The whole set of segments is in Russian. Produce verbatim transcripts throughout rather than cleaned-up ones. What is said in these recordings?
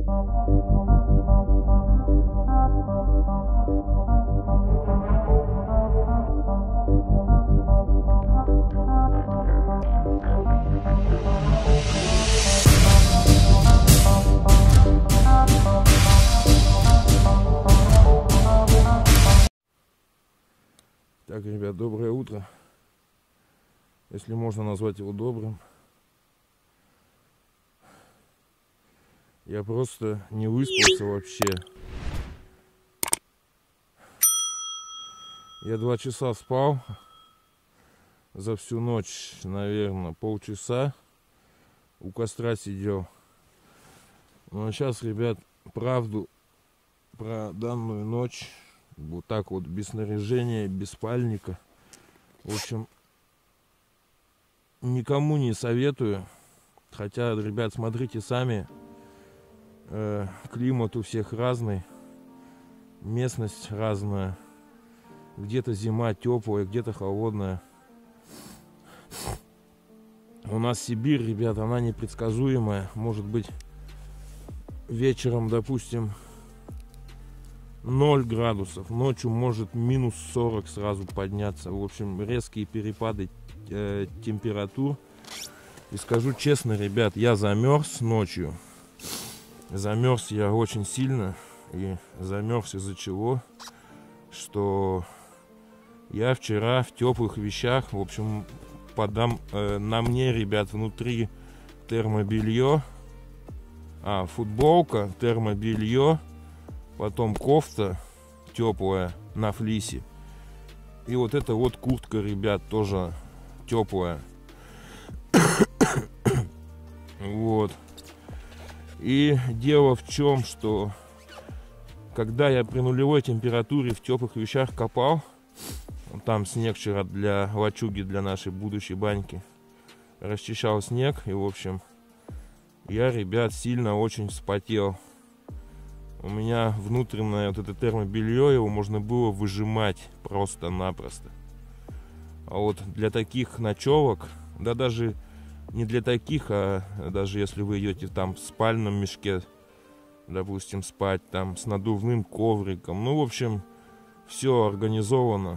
Так, ребят, доброе утро, если можно назвать его добрым. Я просто не выспался вообще. Я два часа спал за всю ночь, наверное, полчаса у костра сидел. Ну а сейчас, ребят, правду про данную ночь. Вот так вот, без снаряжения, без спальника. В общем, никому не советую. Хотя, ребят, смотрите сами. Э, климат у всех разный. Местность разная. Где-то зима теплая, где-то холодная. У нас Сибирь, ребят, она непредсказуемая. Может быть, вечером, допустим, ноль градусов, ночью может минус сорок сразу подняться. В общем, резкие перепады э, температур. И скажу честно, ребят, я замерз ночью. Замерз я очень сильно. И замерз из-за чего? Что я вчера в теплых вещах, в общем, подам, э, на мне, ребят, внутри термобелье, а, футболка, термобелье, потом кофта теплая на флисе. И вот эта вот куртка, ребят, тоже теплая. Вот. И дело в чем, что когда я при нулевой температуре в теплых вещах копал, там снег вчера для лачуги, для нашей будущей баньки, расчищал снег, и в общем, я, ребят, сильно очень вспотел. У меня внутреннее вот это термобелье, его можно было выжимать просто-напросто. А вот для таких ночевок, да даже не для таких, а даже если вы идете там в спальном мешке, допустим, спать там с надувным ковриком, ну, в общем, все организовано,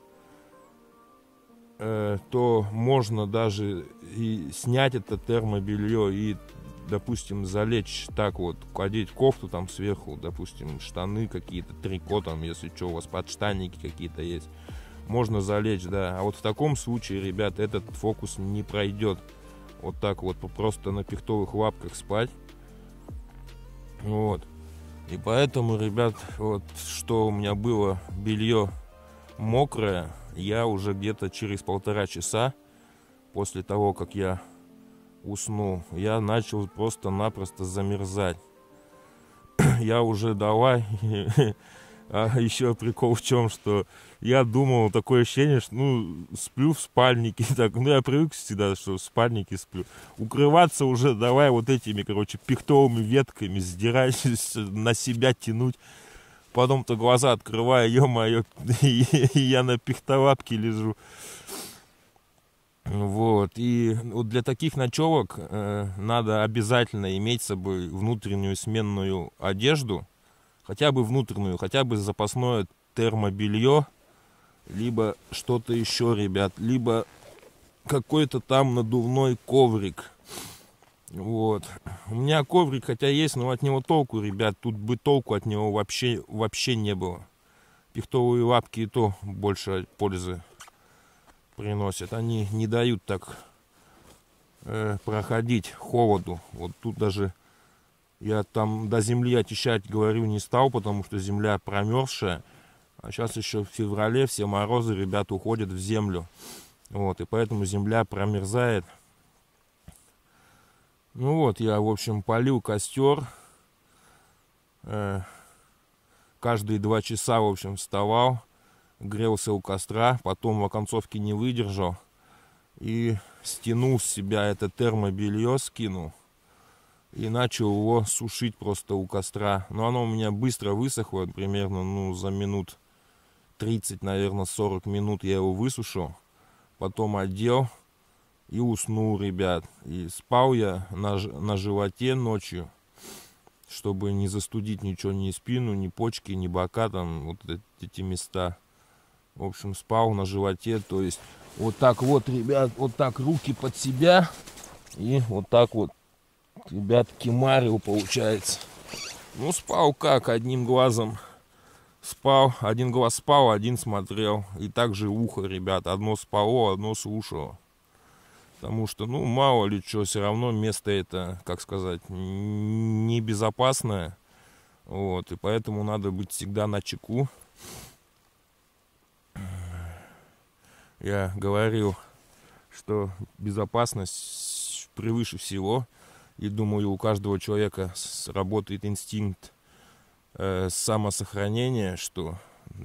э, то можно даже и снять это термобелье и, допустим, залечь так вот, одеть кофту там сверху, допустим, штаны какие-то, трико там, если что, у вас подштанники какие-то есть, можно залечь, да. А вот в таком случае, ребят, этот фокус не пройдет. Вот так вот, просто на пихтовых лапках спать. Вот. И поэтому, ребят, вот что у меня было белье мокрое, я уже где-то через полтора часа после того, как я уснул, я начал просто-напросто замерзать. Я уже давай. А еще прикол в чем, что я думал, такое ощущение, что ну сплю в спальнике, так, ну я привык всегда, что в спальнике сплю. Укрываться уже давай вот этими, короче, пихтовыми ветками, сдирать, на себя тянуть. Потом-то глаза открываю, ё-моё, и я на пихтолапке лежу. Вот, и вот для таких ночевок э, надо обязательно иметь с собой внутреннюю сменную одежду, хотя бы внутреннюю, хотя бы запасное термобелье, либо что-то еще, ребят, либо какой-то там надувной коврик. Вот, у меня коврик хотя есть, но от него толку, ребят, тут бы толку от него вообще, вообще не было. Пихтовые лапки и то больше пользы приносят, они не дают так э, проходить холоду. Вот тут даже я там до земли очищать, говорю, не стал, потому что земля промерзшая, а сейчас еще в феврале все морозы, ребят, уходят в землю, вот, и поэтому земля промерзает. Ну вот, я, в общем, полил костер, э, каждые два часа, в общем, вставал, грелся у костра, потом в оконцовке не выдержал и стянул с себя это термобелье, скинул и начал его сушить просто у костра. Но оно у меня быстро высохло, примерно, ну, за минут тридцать, наверное, сорок минут я его высушил, потом одел и уснул, ребят. И спал я на, на животе ночью, чтобы не застудить ничего, ни спину, ни почки, ни бока, там вот эти места. В общем, спал на животе, то есть вот так вот, ребят, вот так руки под себя и вот так вот, ребят, кемарил получается. Ну, спал как, одним глазом спал, один глаз спал, один смотрел. И также ухо, ребят, одно спало, одно слушало. Потому что, ну, мало ли что, все равно место это, как сказать, небезопасное. Вот, и поэтому надо быть всегда начеку. Я говорил, что безопасность превыше всего. И думаю, у каждого человека работает инстинкт э, самосохранения, что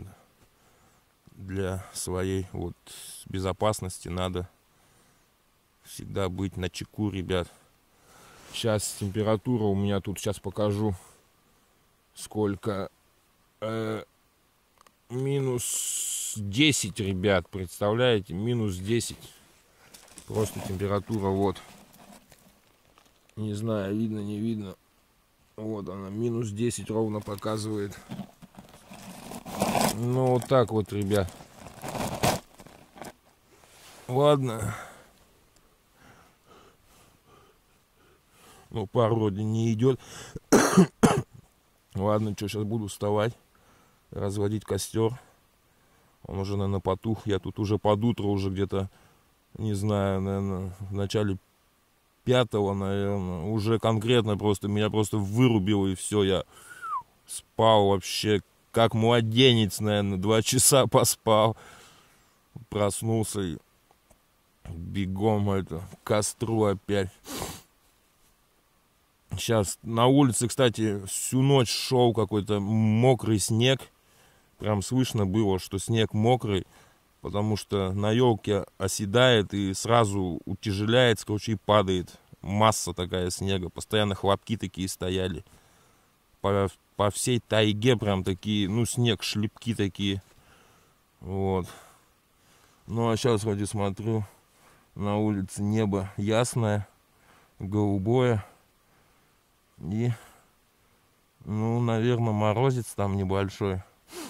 для своей вот безопасности надо всегда быть начеку, ребят. Сейчас температура у меня тут, сейчас покажу, сколько. Э, минус десять, ребят, представляете? Минус десять. Просто температура, вот. Не знаю, видно, не видно. Вот она, минус десять ровно показывает. Ну, вот так вот, ребят. Ладно. Ну, пар вроде не идет. Ладно, что, сейчас буду вставать, разводить костер. Он уже, наверное, потух. Я тут уже под утро, уже где-то, не знаю, наверное, в начале пятого, наверное, уже конкретно просто, меня просто вырубило, и все, я спал вообще как младенец, наверное, два часа поспал. Проснулся и бегом это, к костру опять. Сейчас на улице, кстати, всю ночь шел какой-то мокрый снег. Прям слышно было, что снег мокрый, потому что на елке оседает и сразу утяжеляется, короче, и падает. Масса такая снега. Постоянно хлопки такие стояли. По, по всей тайге прям такие, ну, снег, шлепки такие. Вот. Ну, а сейчас вроде смотрю, на улице небо ясное, голубое. И, ну, наверное, морозец там небольшой.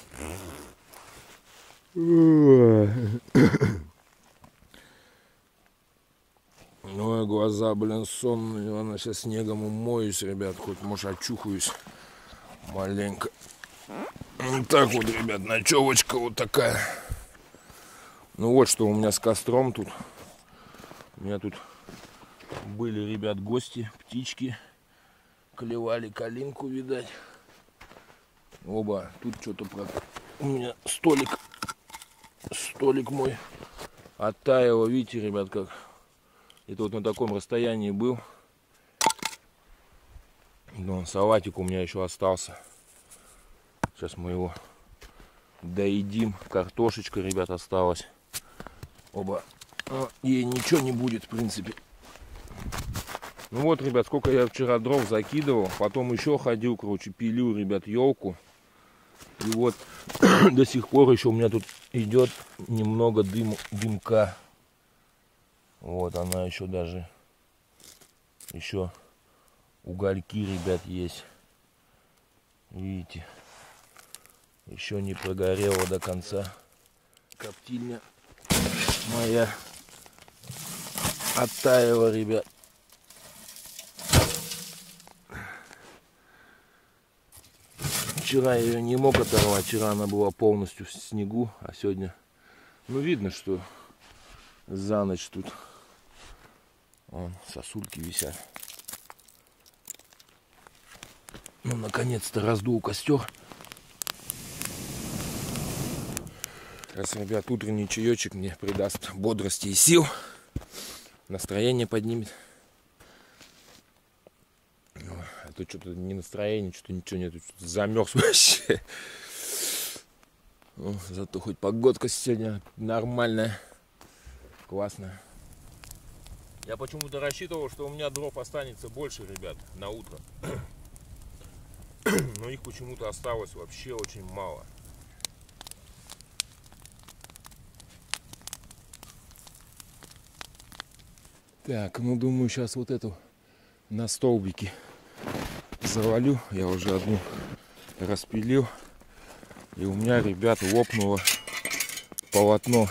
Ну, глаза, блин, сонные. Ладно, сейчас снегом умоюсь, ребят. Хоть, может, очухаюсь маленько. Вот так вот, ребят, ночевочка вот такая. Ну, вот что у меня с костром тут. У меня тут были, ребят, гости, птички. Клевали калинку, видать. Оба, тут что-то про... У меня столик, столик мой оттаял. Видите, ребят, как... Это вот на таком расстоянии был. Но салатик у меня еще остался. Сейчас мы его доедим. Картошечка, ребят, осталась. Оба. Ей ничего не будет, в принципе. Ну вот, ребят, сколько я вчера дров закидывал. Потом еще ходил, короче, пилю, ребят, елку. И вот до сих пор еще у меня тут идет немного дым, дымка. Вот она еще даже. Еще угольки, ребят, есть. Видите? Еще не прогорела до конца. Коптильня моя оттаяла, ребят. Вчера я ее не мог оторвать, вчера она была полностью в снегу, а сегодня, ну, видно, что за ночь тут вон, сосульки висят. Ну, наконец-то раздул костер. Сейчас, ребят, утренний чаечек мне придаст бодрости и сил, настроение поднимет. А то что-то не настроение, что-то ничего нету, что-то замерз вообще. Ну, зато хоть погодка сегодня нормальная, классная. Я почему-то рассчитывал, что у меня дров останется больше, ребят, на утро. Но их почему-то осталось вообще очень мало. Так, ну думаю, сейчас вот эту на столбике завалю. Я уже одну распилил. И у меня, ребят, лопнуло полотно.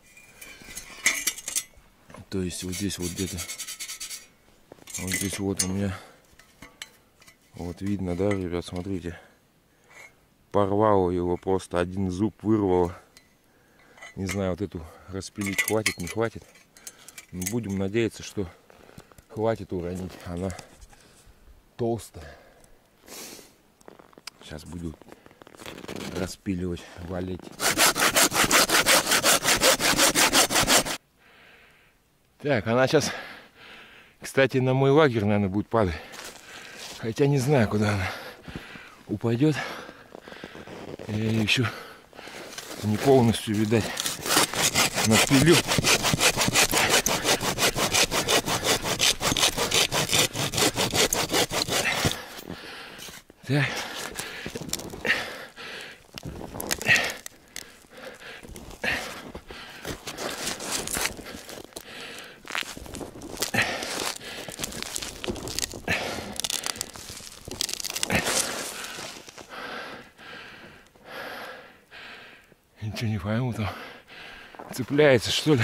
То есть вот здесь вот где-то. Вот здесь вот у меня. Вот видно, да, ребят, смотрите. Порвало его просто. Один зуб вырвало. Не знаю, вот эту распилить хватит, не хватит. Но будем надеяться, что хватит уронить. Она толстая. Сейчас буду распиливать, валить. Так, она сейчас, кстати, на мой лагерь, наверное, будет падать. Хотя не знаю, куда она упадет. Я ее еще не полностью, видать, напилю. Так. Ничего не пойму, там цепляется, что ли.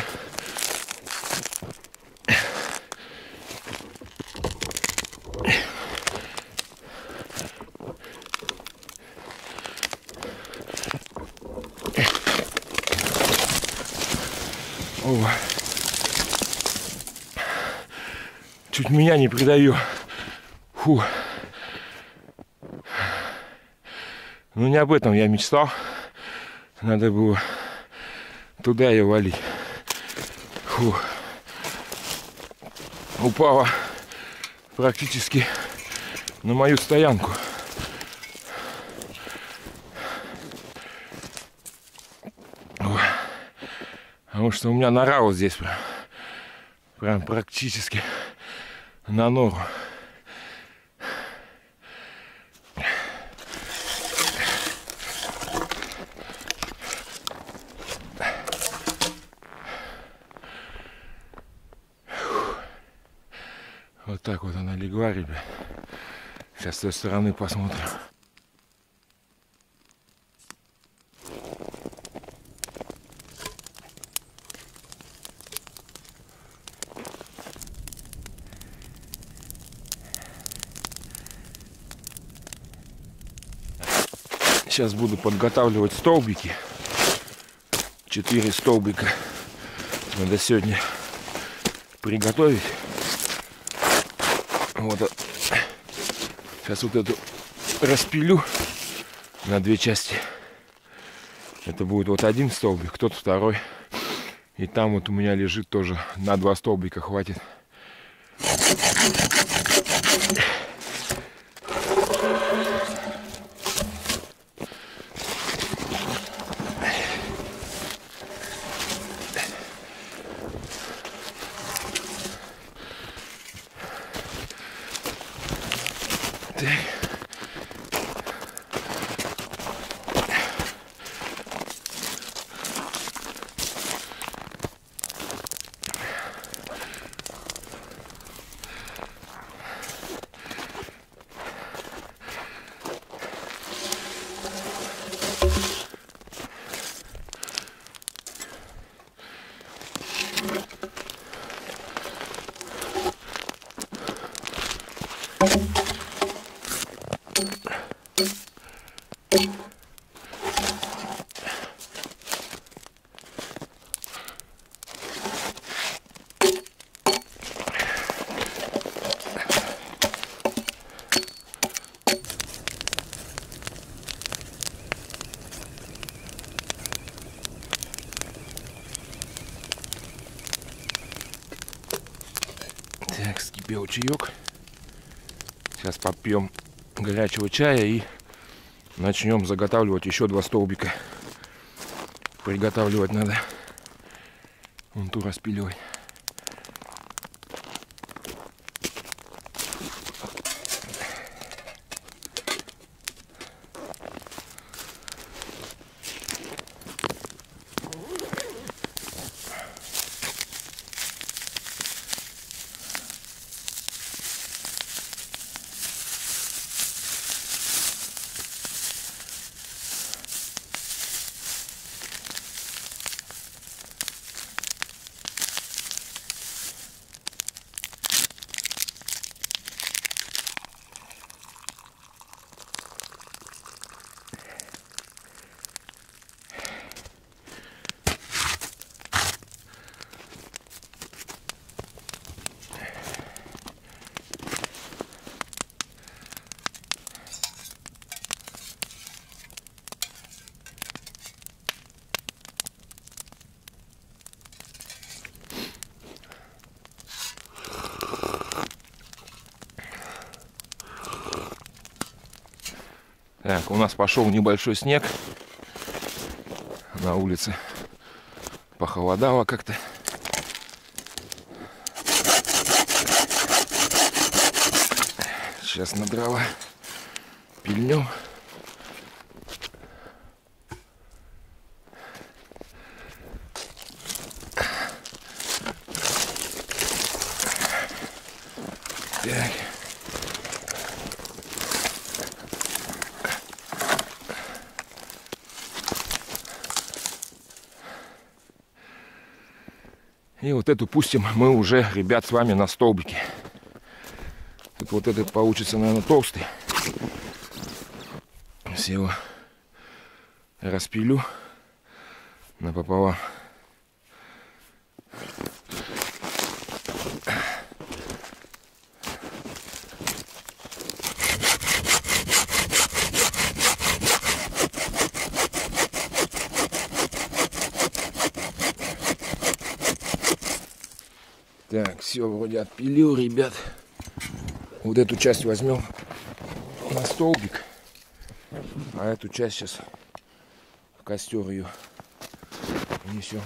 О, чуть меня не придавил. Фу. Ну не об этом я мечтал. Надо было туда ее валить. Фу. Упала практически на мою стоянку. Потому что у меня нора вот здесь прям, прям практически на нору. Вот так вот она легла, ребят. Сейчас с той стороны посмотрим. Сейчас буду подготавливать столбики. Четыре столбика надо сегодня приготовить. Вот. Сейчас вот эту распилю на две части. Это будет вот один столбик, тот второй. И там вот у меня лежит тоже на два столбика хватит. Так, вскипел чаек. Сейчас попьем горячего чая и начнем заготавливать еще два столбика. Приготавливать надо. Вон ту распиливать. Так, у нас пошел небольшой снег на улице. Похолодало как-то. Сейчас на дрова пильнем. Так. И вот эту пустим мы уже, ребят, с вами на столбике. Тут вот этот получится, наверное, толстый. Все его распилю напополам. Так, все, вроде отпилил, ребят. Вот эту часть возьмем на столбик, а эту часть сейчас в костер ее несем.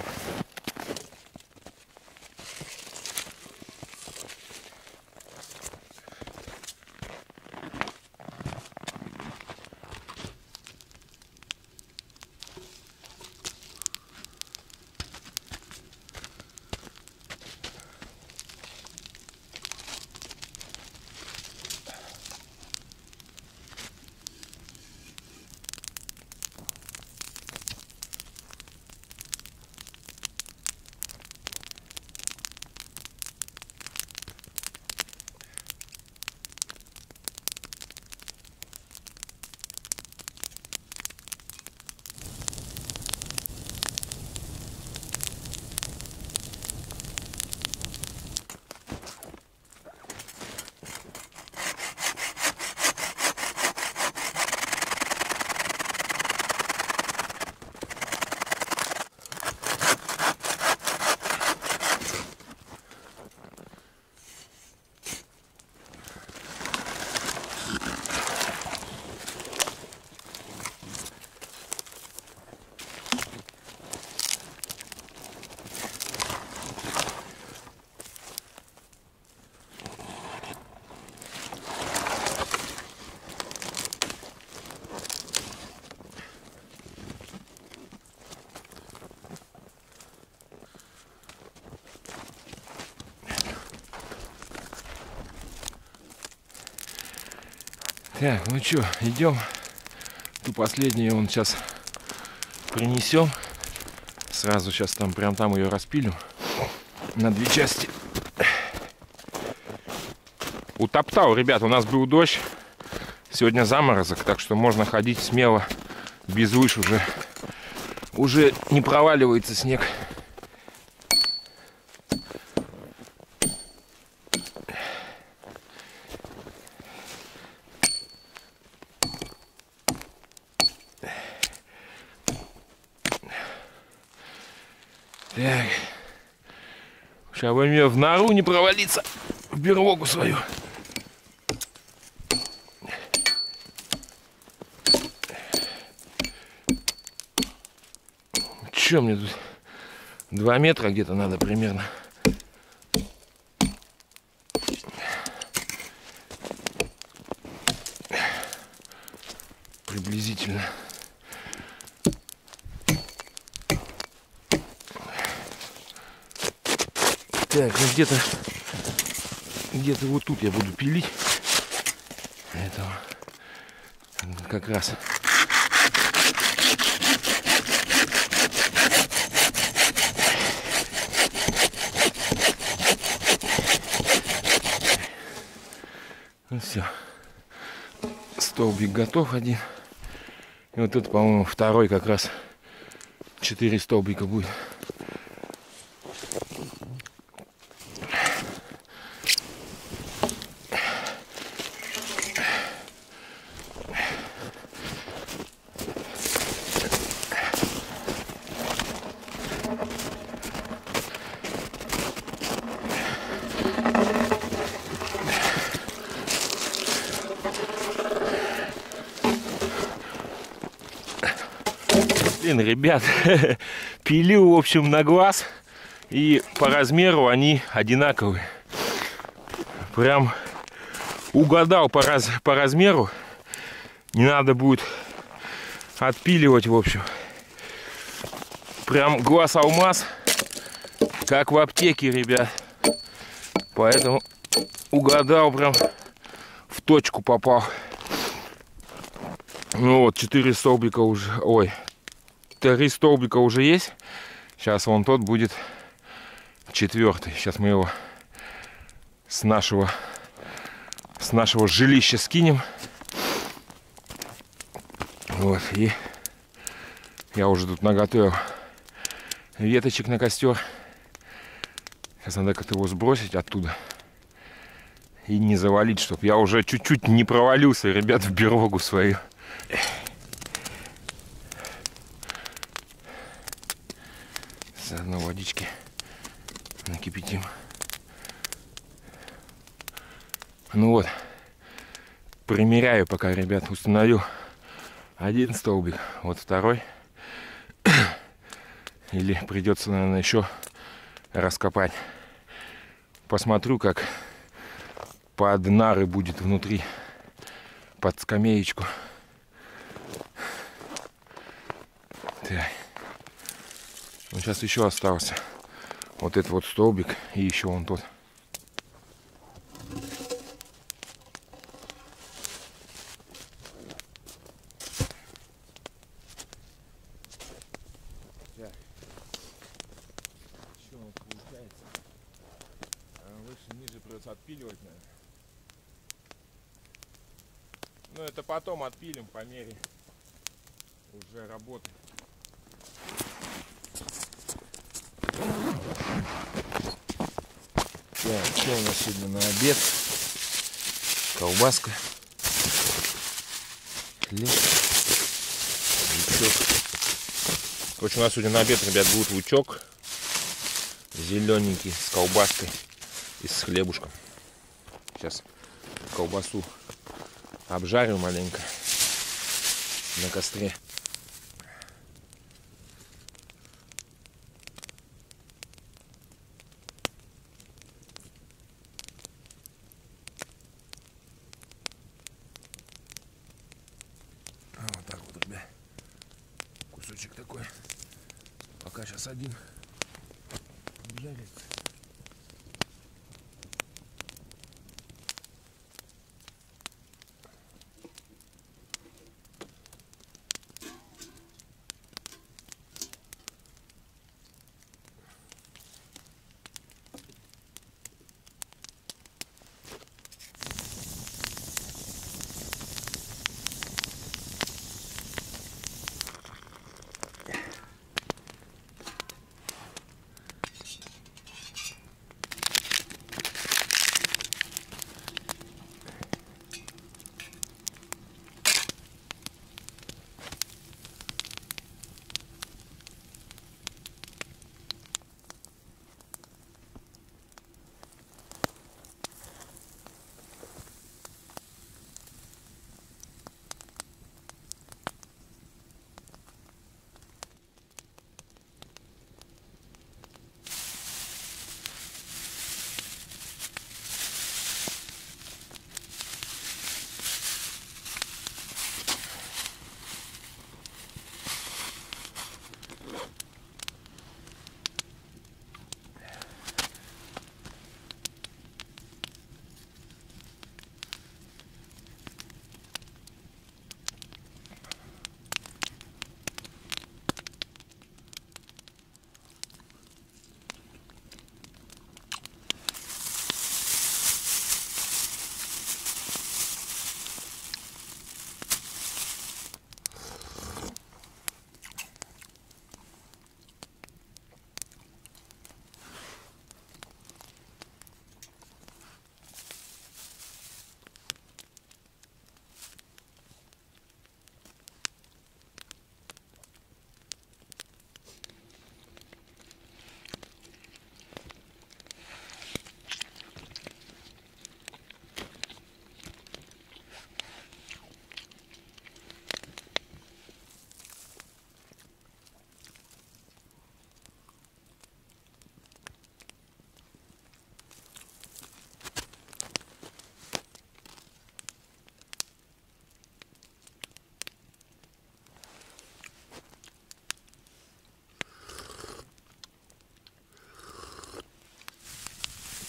Так, ну что, идем. Ту последнюю он сейчас принесем. Сразу сейчас там, прям там ее распилим на две части. Утоптал, ребят, у нас был дождь. Сегодня заморозок, так что можно ходить смело, без лыж уже. Уже не проваливается снег. Так. Сейчас бы мне в нору не провалиться, в берлогу свою. Че мне тут? Два метра где-то надо примерно. Приблизительно. Так, ну где-то где-то вот тут я буду пилить. Этого как раз. Ну все. Столбик готов один. И вот тут, по-моему, второй как раз. Четыре столбика будет. Блин, ребят, пилю, в общем, на глаз. И по размеру они одинаковые. Прям угадал по, раз, по размеру. Не надо будет отпиливать, в общем. Прям глаз алмаз, как в аптеке, ребят. Поэтому угадал, прям в точку попал. Ну вот, четыре столбика уже, ой, три столбика уже есть. Сейчас вон тот будет четвертый. Сейчас мы его с нашего, с нашего жилища скинем. Вот, и я уже тут наготовил веточек на костер. Сейчас надо как-то его сбросить оттуда и не завалить, чтобы я уже чуть-чуть не провалился, ребят, в берлогу свою. Заодно водички накипятим. Ну вот, примеряю пока, ребят, установил один столбик, вот второй. Или придется, наверное, еще раскопать. Посмотрю, как под нары будет внутри, под скамеечку. Так. Ну, сейчас еще остался вот этот вот столбик и еще вон тот. Так. Что у нас получается? Выше, ниже придется отпиливать, наверное. Ну, это потом отпилим по мере уже работы. Так, что у нас сегодня на обед? Колбаска, хлеб, лучок. Короче, у нас сегодня на обед, ребят, будет лучок зелененький с колбаской и с хлебушком. Сейчас колбасу обжарю маленько на костре. Вот так вот, ребят. Кусочек такой. Пока сейчас один обжарится.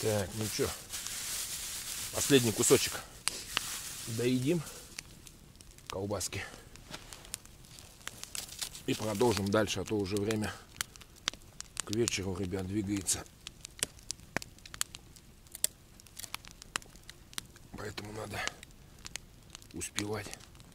Так, ну что, последний кусочек доедим колбаски и продолжим дальше, а то уже время к вечеру, ребят, двигается. Поэтому надо успевать.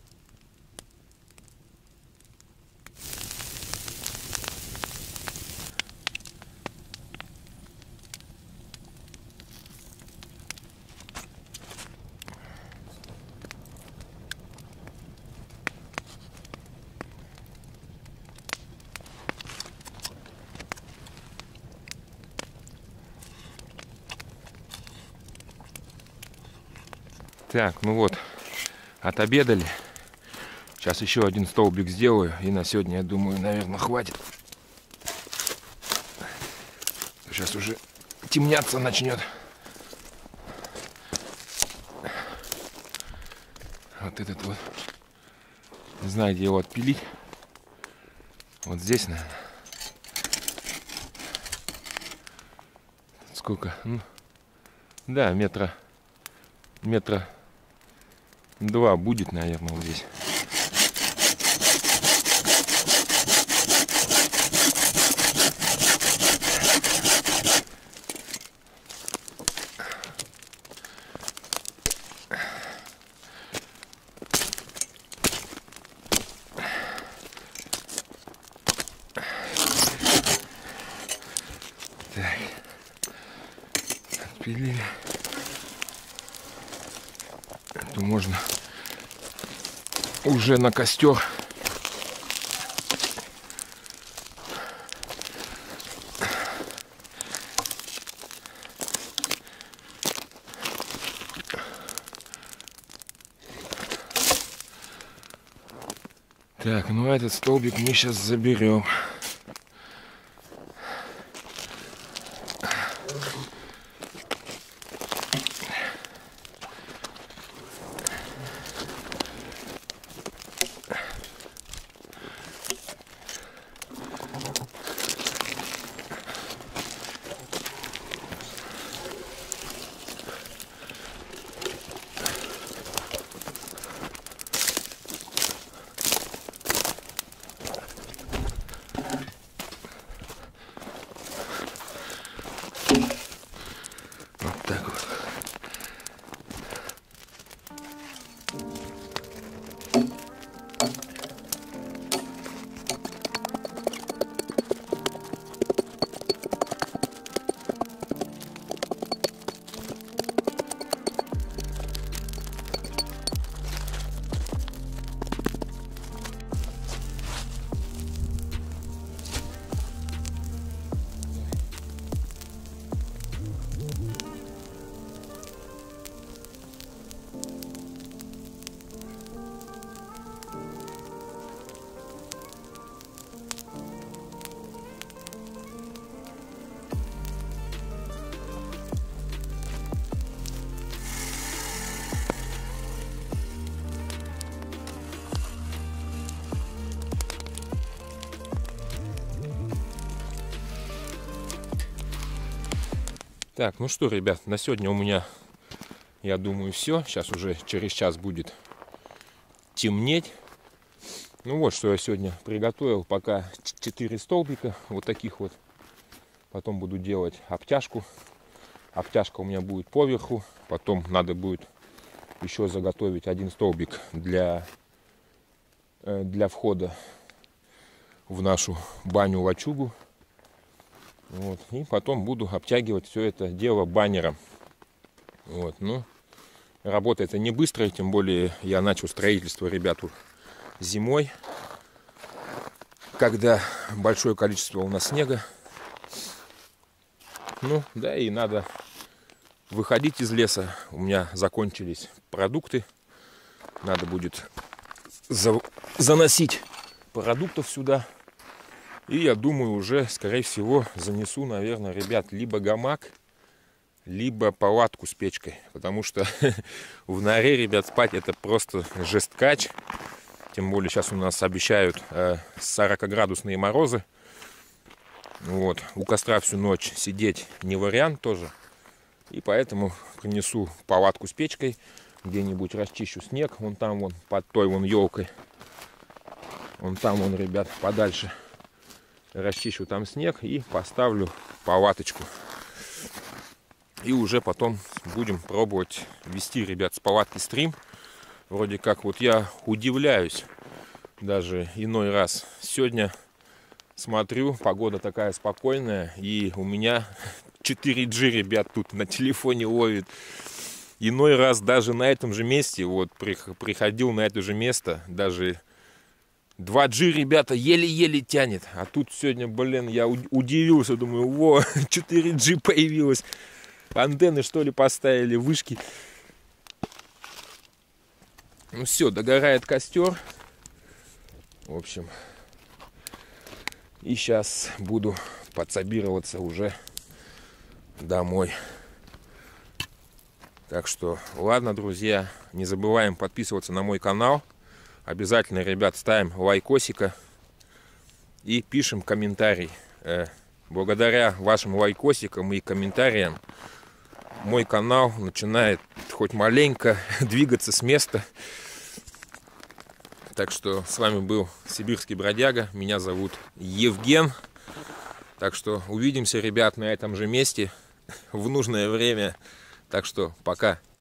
Так, ну вот, отобедали. Сейчас еще один столбик сделаю. И на сегодня, я думаю, наверное, хватит. Сейчас уже темняться начнет. Вот этот вот. Не знаю, где его отпилить. Вот здесь, наверное. Сколько? Ну, да, метра. Метра два будет, наверное, вот здесь. Так, отпилили. То можно уже на костер. Так, ну этот столбик мы сейчас заберем. Так, ну что, ребят, на сегодня у меня, я думаю, все. Сейчас уже через час будет темнеть. Ну вот, что я сегодня приготовил. Пока четыре столбика, вот таких вот. Потом буду делать обтяжку. Обтяжка у меня будет поверху. Потом надо будет еще заготовить один столбик для, для входа в нашу баню-лачугу. Вот. И потом буду обтягивать все это дело баннером. Вот. Ну, работа это не быстро, тем более я начал строительство, ребяту, зимой, когда большое количество у нас снега. Ну, да, и надо выходить из леса. У меня закончились продукты. Надо будет за... заносить продуктов сюда. И я думаю, уже, скорее всего, занесу, наверное, ребят, либо гамак, либо палатку с печкой. Потому что в норе, ребят, спать это просто жесткач. Тем более сейчас у нас обещают сорокаградусные морозы. Вот. У костра всю ночь сидеть не вариант тоже. И поэтому принесу палатку с печкой, где-нибудь расчищу снег, вон там, вон, под той вон елкой. Вон там, вон, ребят, подальше. Расчищу там снег и поставлю палаточку. И уже потом будем пробовать вести, ребят, с палатки стрим. Вроде как вот я удивляюсь даже иной раз. Сегодня смотрю, погода такая спокойная, и у меня четыре джи, ребят, тут на телефоне ловит. Иной раз даже на этом же месте, вот приходил на это же место, даже два джи, ребята, еле-еле тянет. А тут сегодня, блин, я удивился, думаю, во, четыре джи появилось. Антенны, что ли, поставили, вышки. Ну все, догорает костер. В общем, и сейчас буду подсобироваться уже домой. Так что, ладно, друзья, не забываем подписываться на мой канал. Обязательно, ребят, ставим лайкосика и пишем комментарий. Благодаря вашим лайкосикам и комментариям мой канал начинает хоть маленько двигаться с места. Так что с вами был Сибирский бродяга. Меня зовут Евген. Так что увидимся, ребят, на этом же месте в нужное время. Так что пока.